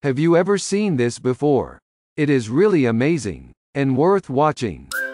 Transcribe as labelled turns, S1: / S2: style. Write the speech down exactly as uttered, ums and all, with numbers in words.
S1: Have you ever seen this before? It is really amazing and worth watching.